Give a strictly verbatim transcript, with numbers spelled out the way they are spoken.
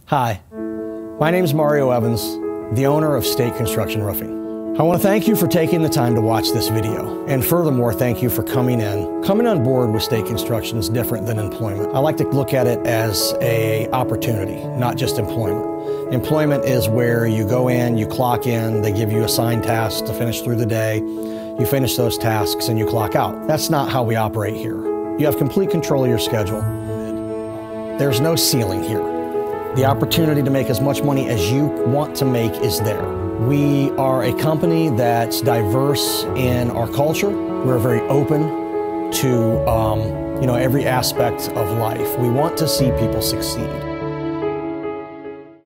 Hi, my name is Mario Evans, the owner of State Construction Roofing. I want to thank you for taking the time to watch this video, and furthermore, thank you for coming in. Coming on board with State Construction is different than employment. I like to look at it as an opportunity, not just employment. Employment is where you go in, you clock in, they give you assigned tasks to finish through the day, you finish those tasks and you clock out. That's not how we operate here. You have complete control of your schedule. There's no ceiling here. The opportunity to make as much money as you want to make is there. We are a company that's diverse in our culture. We're very open to um, you know, every aspect of life. We want to see people succeed.